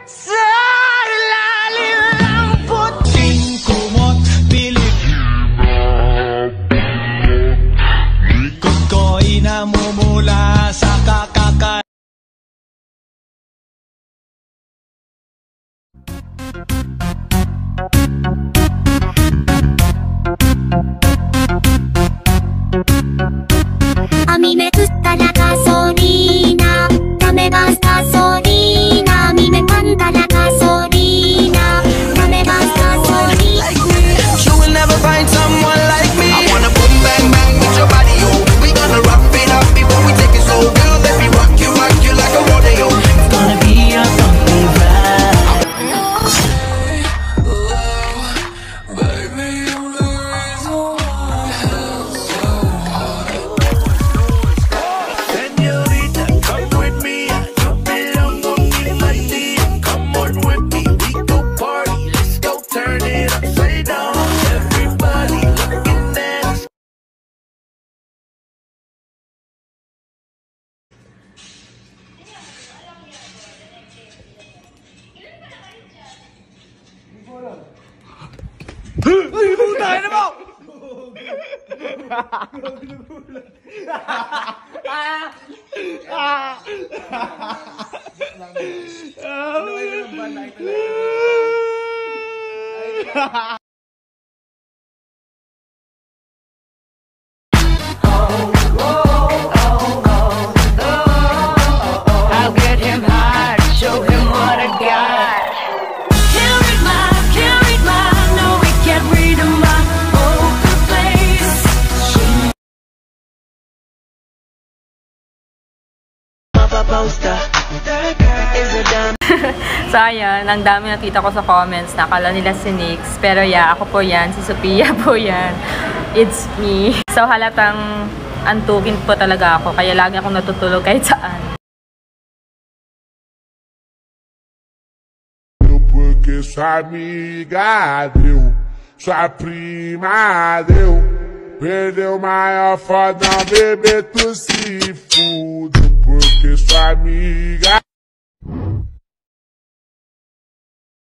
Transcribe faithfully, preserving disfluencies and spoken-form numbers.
Sa ilalim ng puting kumot pilit likod ko'y namumula sa kakaka. A mí me gusta la gasolina, dame más gasolina. A mí me encanta la gasolina, dame más gasolina. You will never find someone like me. I wanna boom bang bang with your body, yo. We gonna rock it up before we take it slow. Girl, let me rock you, rock you like a rodeo. It's gonna be a bumpy ride. Baby, you're the reason why hell's so hard. Señorita, come with me. You belong on me, my dear. Come on with me, we go party. Let's go turn it upside down. Everybody looking at us. I'll get him high, show him what I got. Can't read my, can't read my, no, we can't read my poker face. Papa poster. That girl is a dumb. So ayun, ang dami nakita ko sa comments na akala nila si Nix. Pero yeah, ako po yan, si Sophia po yan. It's me. So halatang antukin po talaga ako, kaya lagi akong natutulog kahit saan. Porque sua amiga deu, sua prima deu, perdeu o maior fodão, bebê, tu se fude. Porque sua amiga